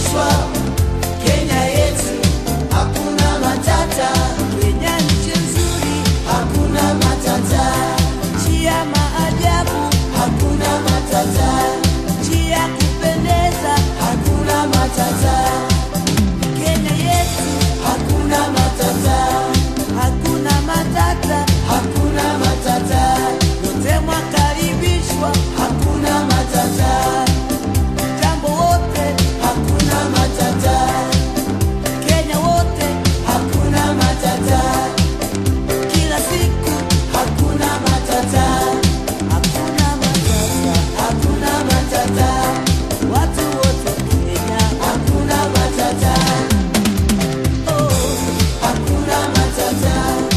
tunakaribishwa Kenya yetu, hakuna matata. Kenya nchi nzuri, Hakuna matata, nchi ya maajabu, hakuna matata, nchi ya kupendeza. hakuna matata, Kenya yetu, hakuna matata, hakuna matata. hakuna matata, Wote mwakaribishwa, hakuna matata, jambo wote, hakuna matata, Kenya wote, hakuna matata, kila siku, hakuna matata, hakuna matata. hakuna matata, Watu wote Kenya, hakuna matata, oh, hakuna matata,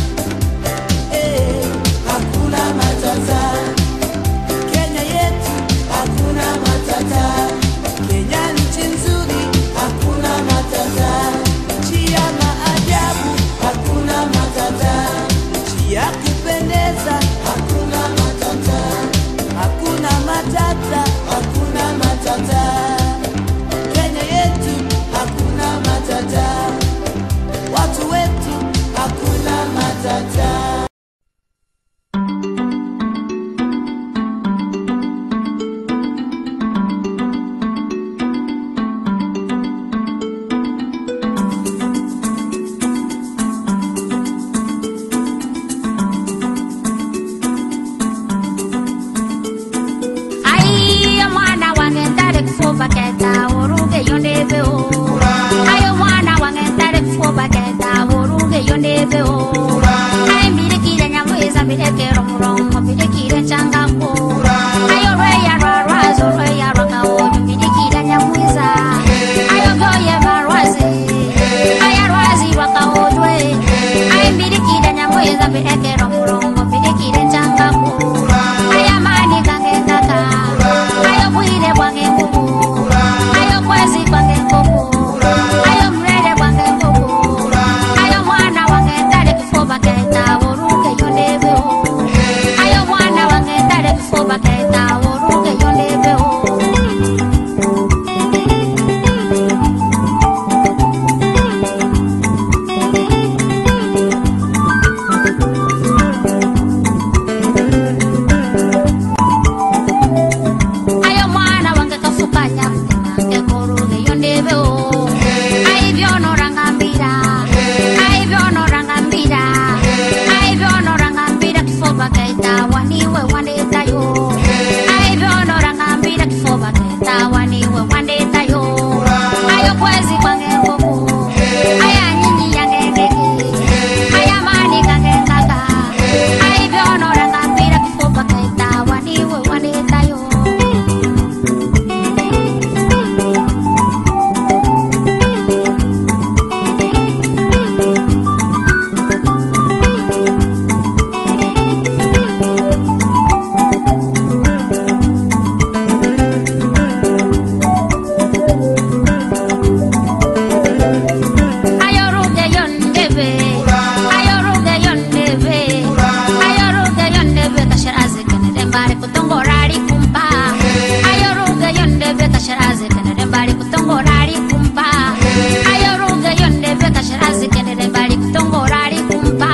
eh, hakuna matata, Kenya yetu, hakuna matata, Kenya nchi nzuri, hakuna matata, nchi ya maajabu, hakuna matata, nchi ya kupendeza. hakuna matata, Hakuna matata, hakuna matata, Kenya yetu, hakuna matata, watu wetu. hakuna matata. Ay, mwana wange ndare kufoba keta oruge yondebe o. Ay, mwana wange ndare kufoba keta oruge yondebe o. Ay, mire kire nyamweza mire kero murongo mire kire changako. Ay, reya razo reya ranga o mire kire nyamweza. Ay, goye marwazi. Ay, arwazi waka o dwe. Ay, mire kire nyamweza mire kero murongo mire kire changako. Ay, amani kange kaka. Ayo kuhile kwange kuku. Ayo kwezi kwange kuku. Ayo mrede kwange kuku. Ayo mwana wange ndare kufoba keta oruge yondebe o. Ayo mwana wange ndare kufoba keta oruge yondebe o. Ayo mwana wange kafukanya nange koruge yondebe o. Ai byono rangambira. Ai byono rangambira. Ai byono rangambira kifoba kaita waniwe wandeta yo. Ai byono rangambira kifoba kaita waniwe wandeta yo. Ayo kwezi kwange koko. Aya nyinyi yange ngeki. Aya mani kange kaka. Ai byono rangambira kifoba kaita waniwe wandeta yo. Ayoruge yondebe, ayoruge yondebe, ayoruge yondebe kasharaze kenede mbari kutongorari kumpa. Ayoruge yondebe kasharaze kenede mbari kutongorari kumpa. Ayoruge yondebe kasharaze kenede mbari kutongorari kumpa.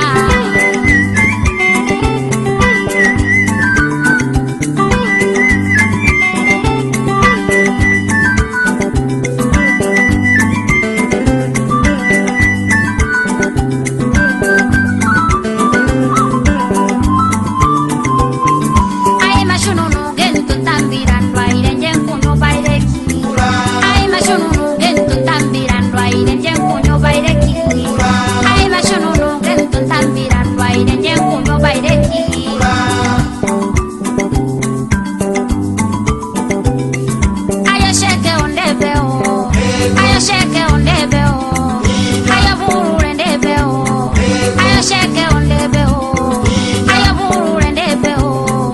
Ay mashununu gentu tambiran waire jenkunyo baireki. Ay mashununu gentu tambiran waire jenkunyo baireki. Ay mashununu gentu tambiran waire jenkunyo baireki. Ayo sheke ondebe o. Ayo sheke ondebe o. Ayo burure ndebe o. Ayo sheke ondebe o. Ayo burure ndebe o.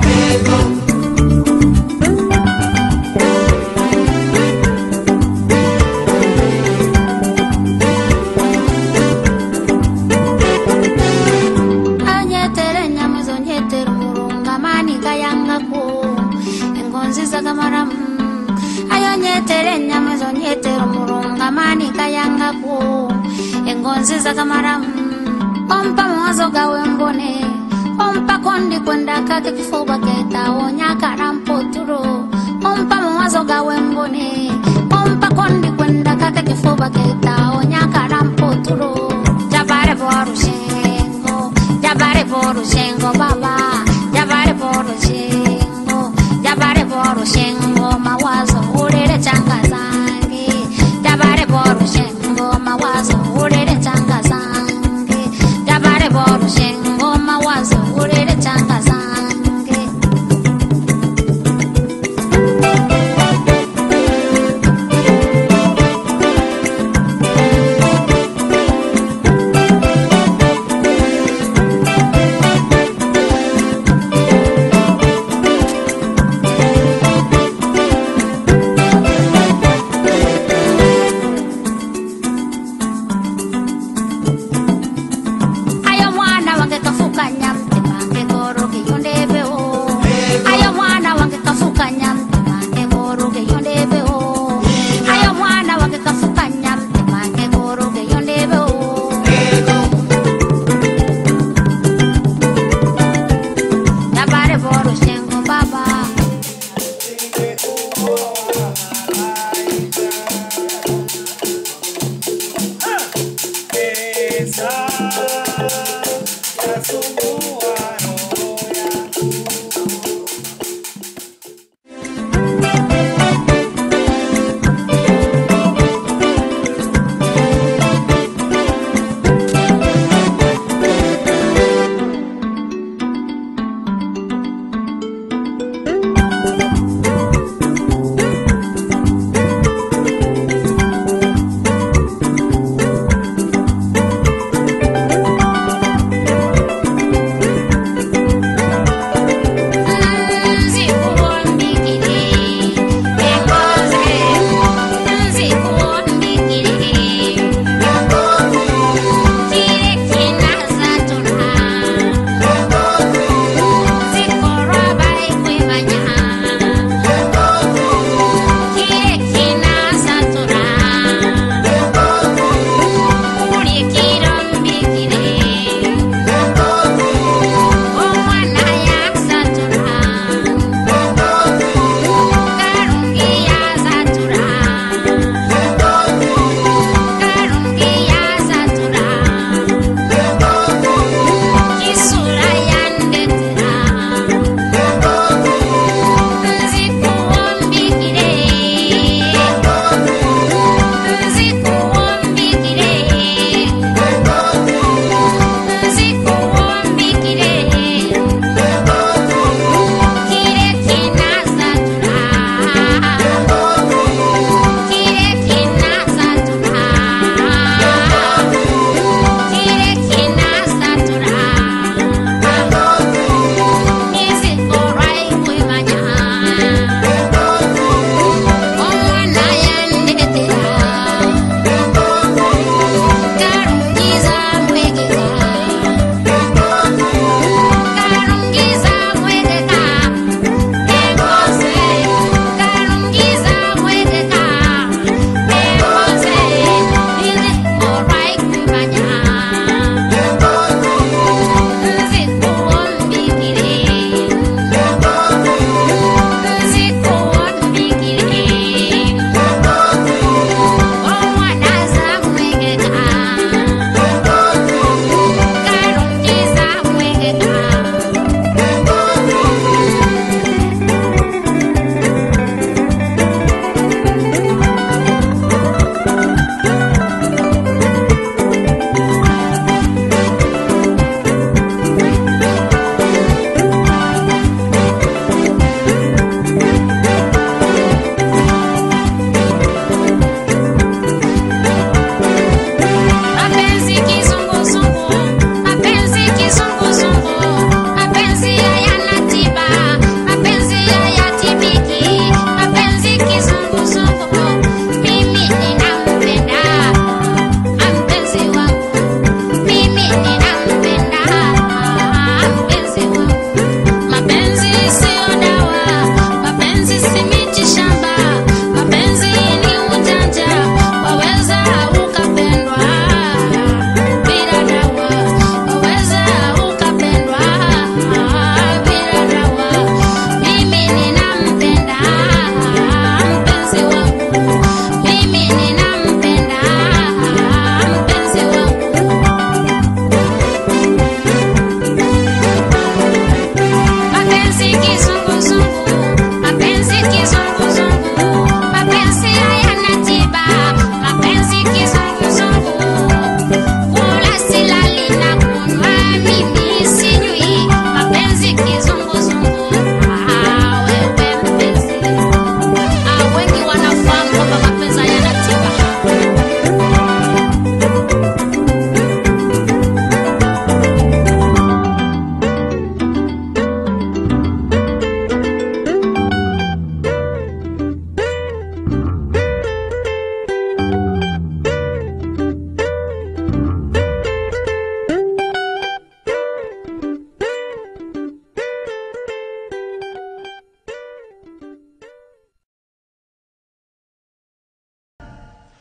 Anyetere nyamizo nyetere murunga mani kayanga ko. Engonzi zagamaram ayonyetere nyamezo nyetero murunga mani kayanga ku engonzi za kamara ompa mwazo gawe mbone ompa kondi kwenda kake kifuba keta onyaka rampoturo ompa mwazo gawe mbone ompa kondi kwenda kake kifuba keta onyaka rampoturo jabare boru shengo baba jabare boru shengo mawazo urere changa zangi jabare boru shengo mawazo urere changa zangi jabare boru shengo mawazo urere changa zangi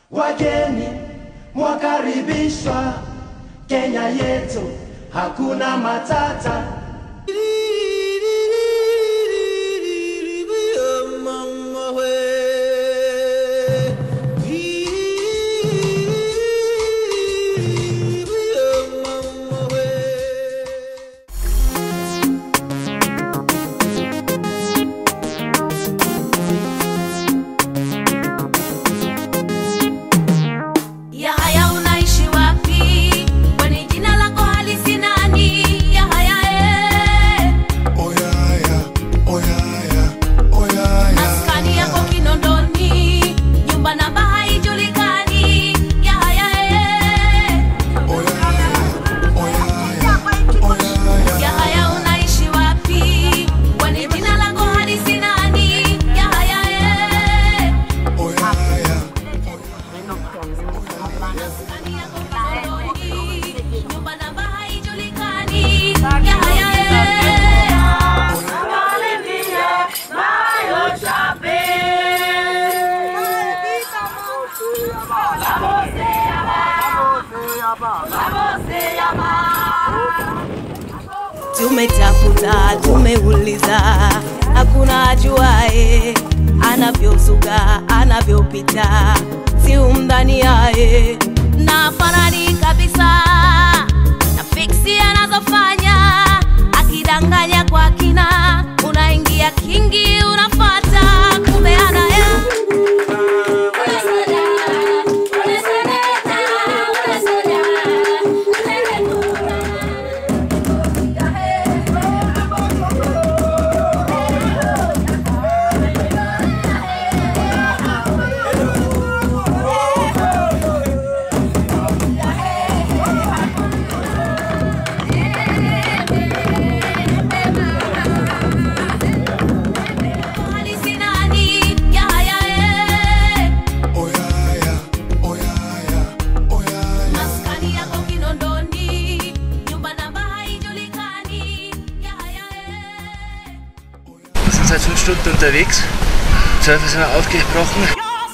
Wageni mwakaribishwa Kenya yetu, hakuna matata. Tumetafuta, tumeuliza, hakuna ajuae anavyozuka, anavyopita, si umdhani yae na farani kabisa na fiksi anazofanya, akidanganya kwa kina, unaingia kingi unafata, kumbe anaye seit 5 Stunden unterwegs. 12 sind wir aufgebrochen.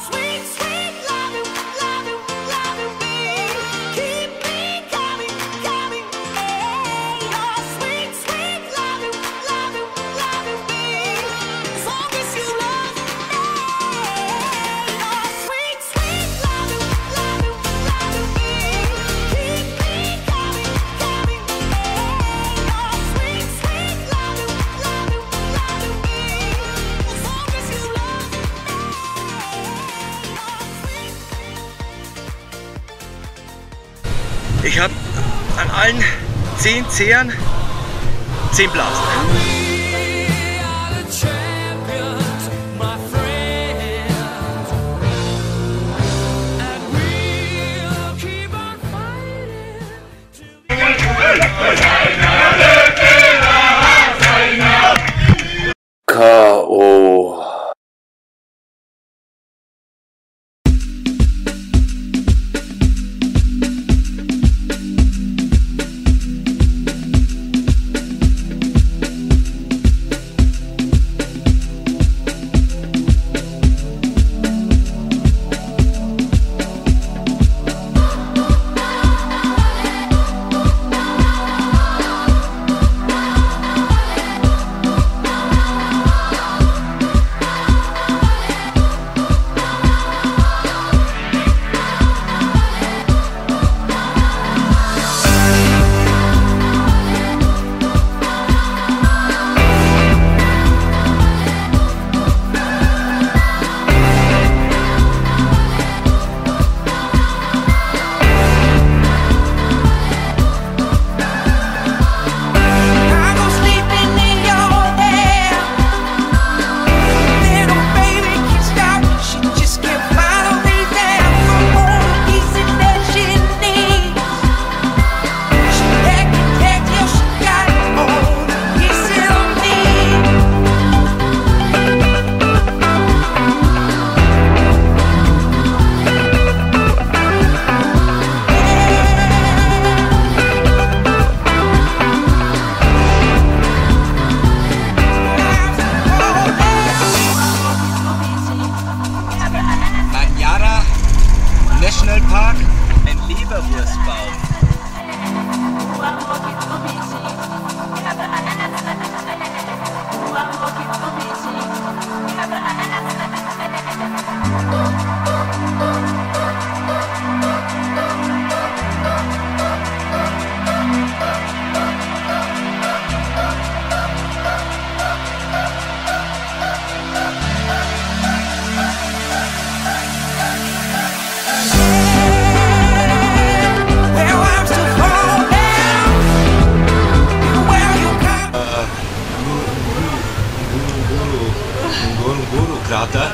Ich habe an allen 10 Zehern 10 Blasen. K.O. Ngorongoro krater.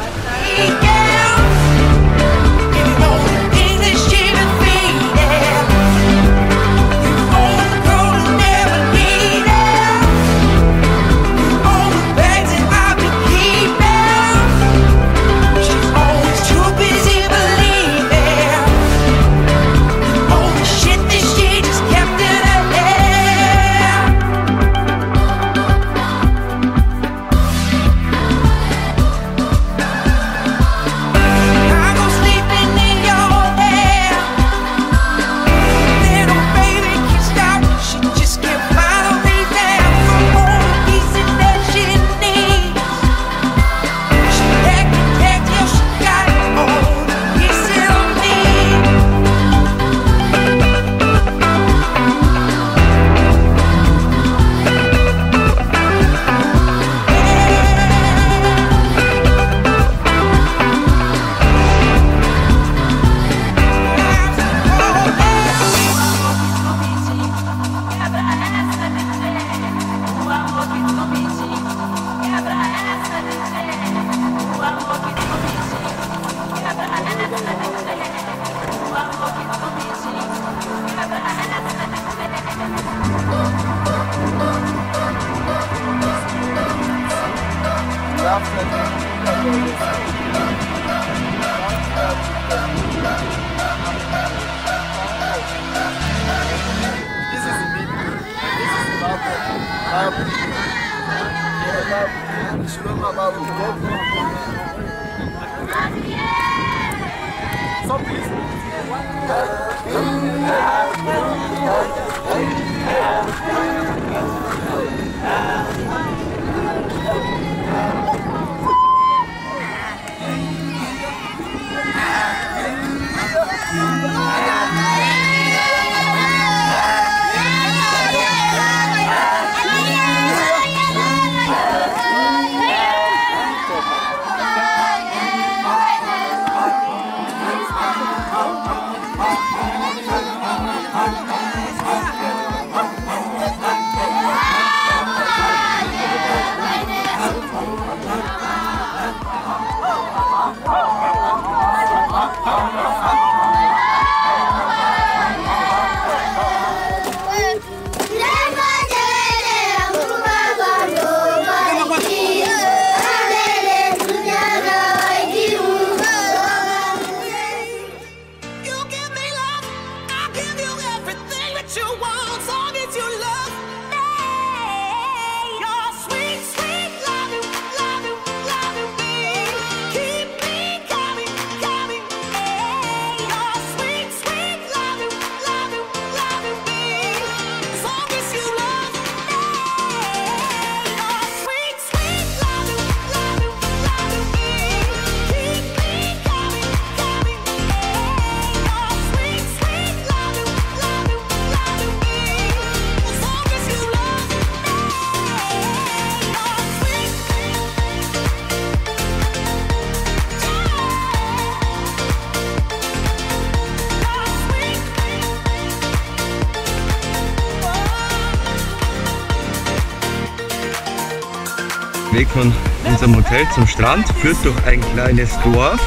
Der Weg von unserem Hotel zum Strand führt durch ein kleines Dorf.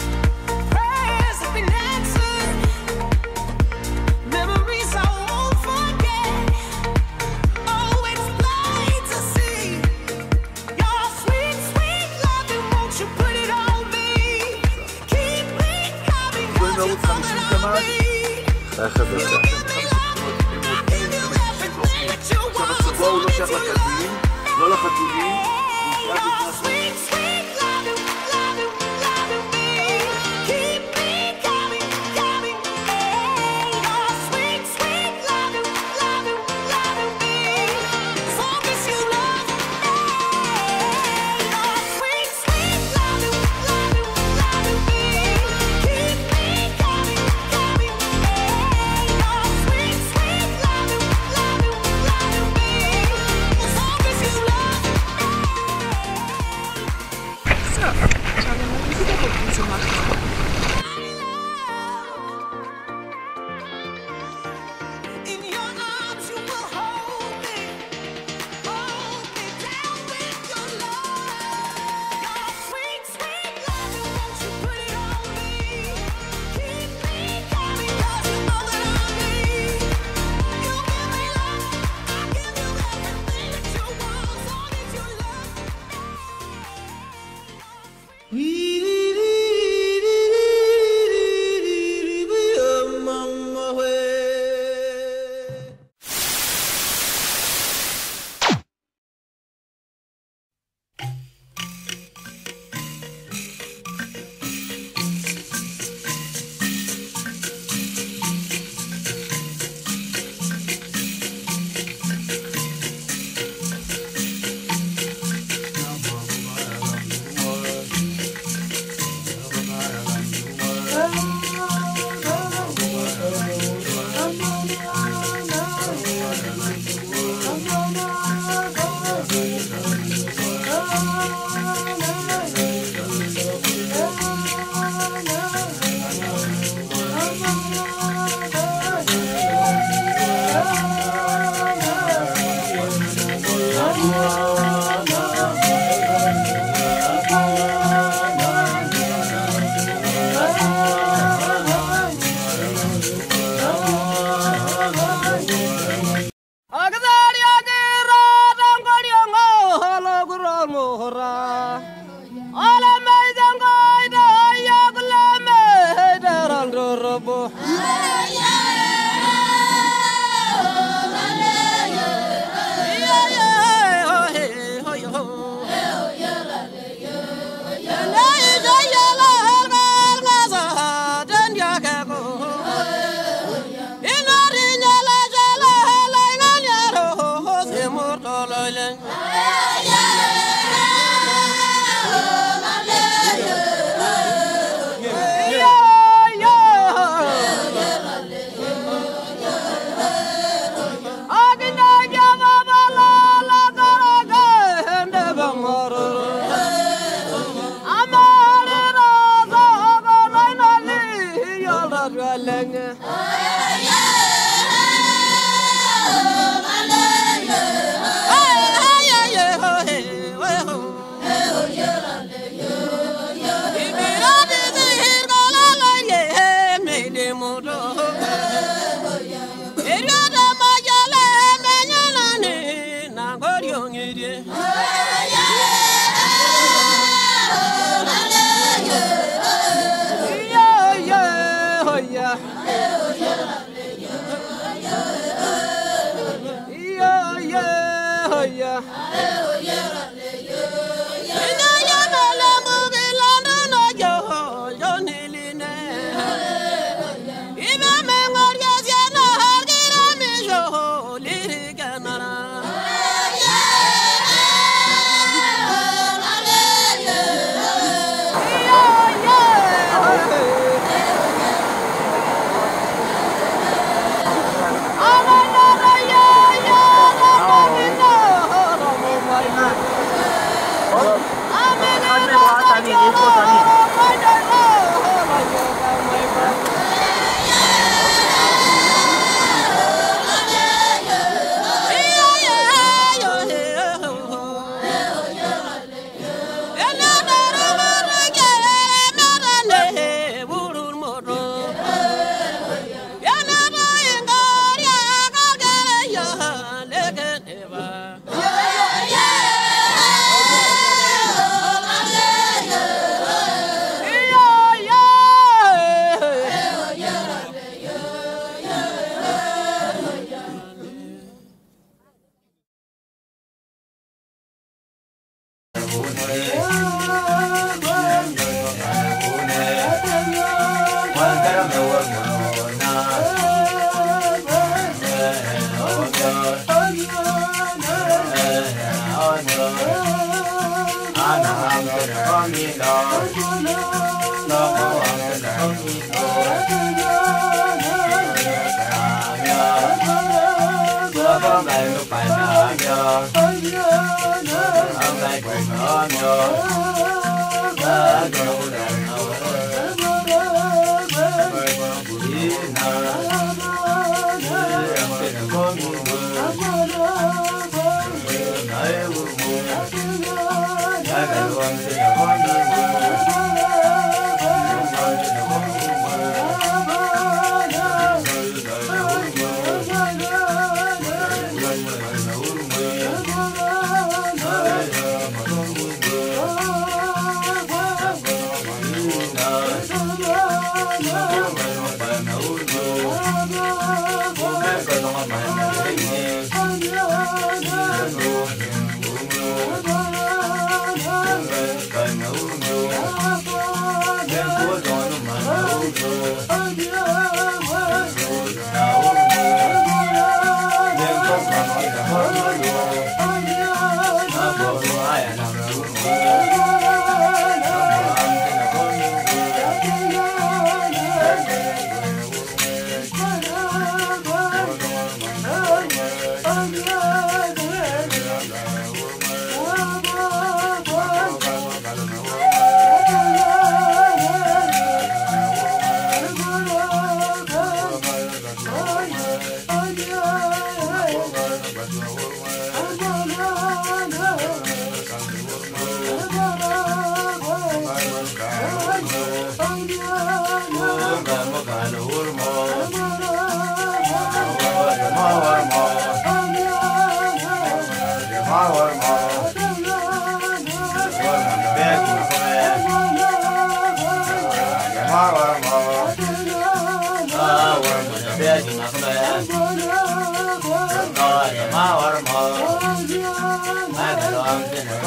לא לחתולים,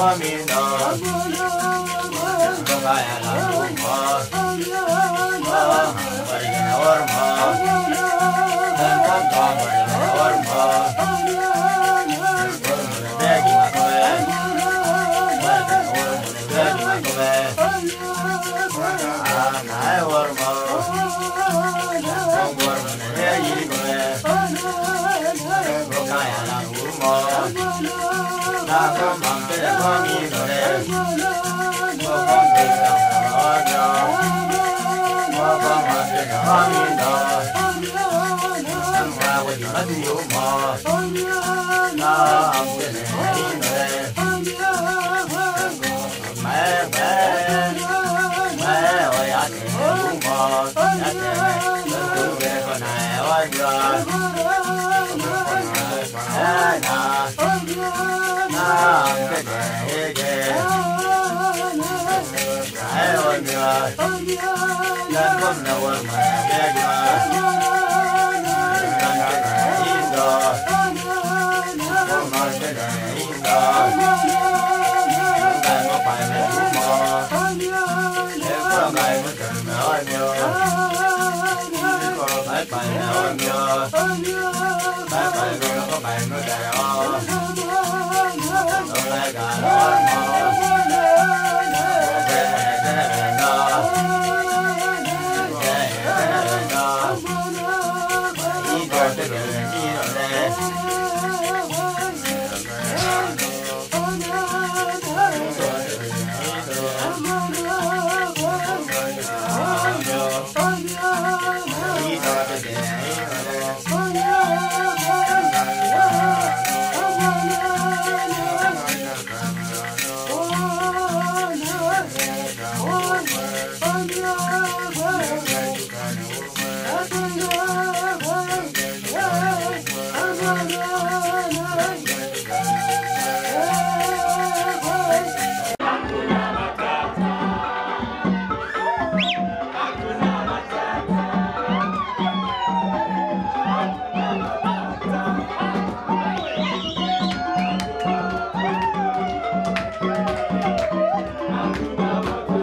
Hakuna